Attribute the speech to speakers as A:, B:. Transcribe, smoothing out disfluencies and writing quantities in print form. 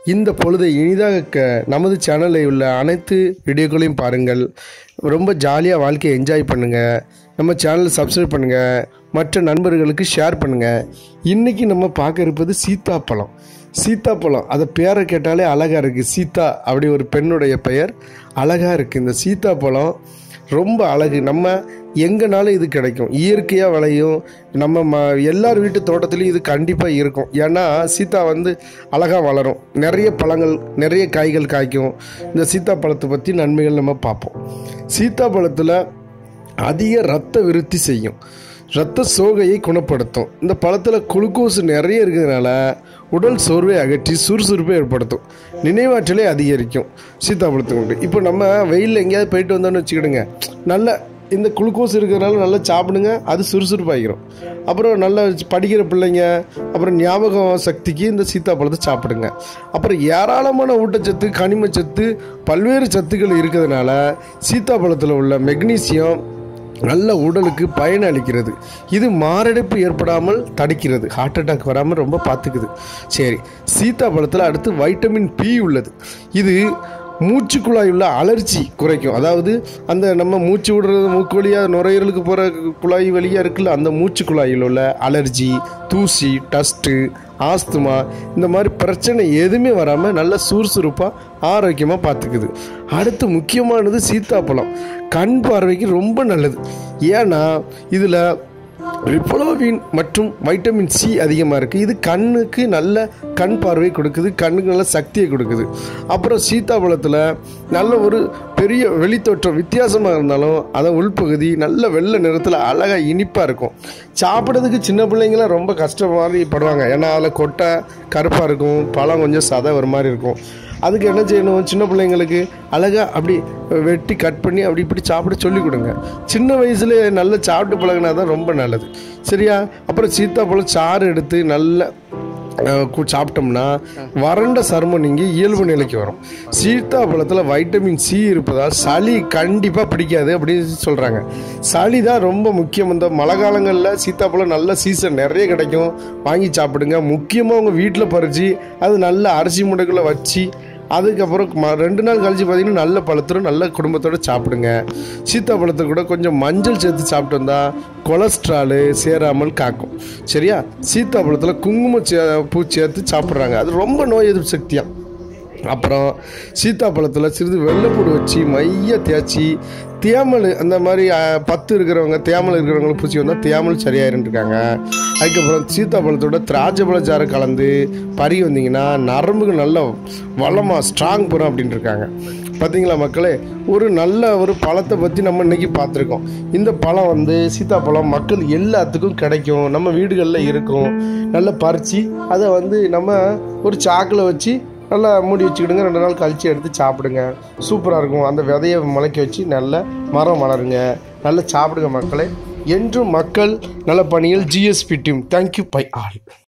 A: இந்த பொழுதை இனிதாக நமது சேனலில் உள்ள அனைத்து வீடியோக்களையும் பாருங்கள். ரொம்ப ஜாலியாக வாழ்க்கையை என்ஜாய் பண்ணுங்கள். நம்ம சேனலை சப்ஸ்கிரைப் பண்ணுங்கள், மற்ற நண்பர்களுக்கு ஷேர் பண்ணுங்கள். இன்றைக்கி நம்ம பார்க்க இருப்பது சீத்தாப்பழம். சீத்தாப்பழம் அதை பேரை கேட்டாலே அழகாக இருக்குது. சீதா அப்படி ஒரு பெண்ணுடைய பெயர் அழகாக இருக்குது. இந்த சீத்தாப்பழம் ரொம்ப அழகு. நம்ம எங்கேனாலும் இது கிடைக்கும், இயற்கையாக விளையும். நம்ம எல்லார் வீட்டு தோட்டத்துலேயும் இது கண்டிப்பாக இருக்கும். ஏன்னா சீத்தா அழகாக வளரும், நிறைய பழங்கள் நிறைய காய்கள் காய்க்கும். இந்த சீத்தாப்பழத்தை பற்றி நன்மைகள் நம்ம பார்ப்போம். சீத்தாப்பழத்தில் அதிக இரத்த விருத்தி செய்யும், இரத்த சோகையை குணப்படுத்தும். இந்த பழத்தில் குளுக்கோஸ் நிறைய இருக்கிறதுனால உடல் சோர்வை அகற்றி சுறுசுறுப்பை ஏற்படுத்தும், நினைவாற்றலை அதிகரிக்கும். சீத்தாப்பழத்துக்கு இப்போ நம்ம வெயிலில் எங்கேயாவது போயிட்டு வந்தோன்னு வச்சுக்கிடுங்க, நல்ல இந்த குளுக்கோஸ் இருக்கிறதுனால நல்லா சாப்பிடுங்க, அது சுறுசுறுப்பாகிடும். அப்புறம் நல்லா படிக்கிற பிள்ளைங்க, அப்புறம் ஞாபகம் சக்திக்கு இந்த சீத்தாப்பழத்தை சாப்பிடுங்க. அப்புறம் ஏராளமான ஊட்டச்சத்து, கனிமச்சத்து, பல்வேறு சத்துக்கள் இருக்கிறதுனால சீத்தாப்பழத்தில் உள்ள மெக்னீசியம் நல்ல உடலுக்கு பயன் அளிக்கிறது. இது மாரடைப்பு ஏற்படாமல் தடுக்கிறது, ஹார்ட் அட்டாக் வராமல் ரொம்ப பார்த்துக்குது. சரி, சீத்தாப்பழத்தில் அடுத்து வைட்டமின் பி உள்ளது. இது மூச்சு குழாய் உள்ள அலர்ஜி குறைக்கும். அதாவது அந்த நம்ம மூச்சு விடுறது மூக்கு வழியாக நுரையீரலுக்கு போகிற குழாய் வழியாக இருக்குல்ல, அந்த மூச்சு குழாயில் உள்ள அலர்ஜி, தூசி, டஸ்ட்டு, ஆஸ்துமா இந்த மாதிரி பிரச்சனை எதுவுமே வராமல் நல்ல சுறுசுறுப்பாக ஆரோக்கியமாக பார்த்துக்குது. அடுத்து முக்கியமானது சீத்தாப்பழம் கண் பார்வைக்கு ரொம்ப நல்லது. ஏன்னா இதில் ரிப்போலோவின் மற்றும் வைட்டமின் சி அதிகமாக இருக்குது. இது கண்ணுக்கு நல்ல கண் பார்வை கொடுக்குது, கண்ணுக்கு நல்ல சக்தியை கொடுக்குது. அப்புறம் சீத்தாப்பழத்தில் நல்ல ஒரு பெரிய வெளித்தோற்றம் வித்தியாசமாக இருந்தாலும் அதை உள்பகுதி நல்ல வெள்ளை நிறத்தில் அழகாக இனிப்பாக இருக்கும். சாப்பிட்றதுக்கு சின்ன பிள்ளைங்களாம் ரொம்ப கஷ்டம் மாதிரி படுவாங்க. ஏன்னா அதில் கொட்டை கருப்பாக இருக்கும், பழம் கொஞ்சம் சதை ஒரு மாதிரி இருக்கும். அதுக்கு என்ன செய்யணும், சின்ன பிள்ளைங்களுக்கு அழகாக அப்படி வெட்டி கட் பண்ணி அப்படி இப்படி சாப்பிட சொல்லி கொடுங்க. சின்ன வயசுல நல்லா சாப்பிட்டு பழகினா தான் ரொம்ப நல்லது, சரியா? அப்புறம் சீத்தாப்பழம் சாறு எடுத்து நல்லா சாப்பிட்டோம்னா வறண்ட சருமம் நீங்கி இயல்பு நிலைக்கு வரும். சீத்தாப்பழத்தில் வைட்டமின் சி இருப்பதால் சளி கண்டிப்பாக பிடிக்காது அப்படின்னு சொல்கிறாங்க. சளி தான் ரொம்ப முக்கியம். இந்த மழை காலங்களில் சீத்தாப்பழம் நல்ல சீசன் நிறைய கிடைக்கும், வாங்கி சாப்பிடுங்க. முக்கியமாக உங்கள் வீட்டில் பறித்து அது நல்ல அரிசி முட்டைக்குள்ளே வச்சு அதுக்கப்புறம் 2 நாள் கழிச்சு பார்த்தீங்கன்னா நல்ல பழத்தோடு நல்ல குடும்பத்தோடு சாப்பிடுங்க. சீத்தாப்பழத்தை கூட கொஞ்சம் மஞ்சள் சேர்த்து சாப்பிட்டு வந்தால் கொலஸ்ட்ராலு சேராமல் காக்கும், சரியா? சீத்தாப்பழத்தில் குங்குமப்பூ சேர்த்து சாப்பிட்றாங்க, அது ரொம்ப நோய் எதிர்ப்பு சக்தியாக. அப்புறம் சீத்தாப்பழத்தில் சிறிது வெள்ளைப்பூடு வச்சு மைய தேய்ச்சி தேமல் அந்த மாதிரி பத்து இருக்கிறவங்க, தேமல் இருக்கிறவங்களுக்கு பூச்சி வந்தால் தேமல் சரியாயிருன்னு இருக்காங்க. அதுக்கப்புறம் சீத்தாப்பழத்தோட திராட்சைப்பழ சாறை கலந்து பறி வந்தீங்கன்னா நரம்புக்கு நல்ல வளமாக ஸ்ட்ராங் பெறும் அப்படின்னு இருக்காங்க. பார்த்தீங்களா மக்களே, ஒரு நல்ல ஒரு பழத்தை பற்றி நம்ம இன்றைக்கி பார்த்துருக்கோம். இந்த பழம் சீத்தாப்பழம் மக்கள் எல்லாத்துக்கும் கிடைக்கும், நம்ம வீடுகளில் இருக்கும். நல்லா பறித்து அதை நம்ம ஒரு சாக்கில் வச்சு நல்லா மூடி வச்சுக்கிடுங்க. 2 நாள் கழித்து எடுத்து சாப்பிடுங்க, சூப்பராக இருக்கும். அந்த விதையை முளைக்க வச்சு நல்ல மரம் வளருங்க, நல்லா சாப்பிடுங்க மக்களே. என்றும் மக்கள் நல பணியில் GSP team. Thank you bye all.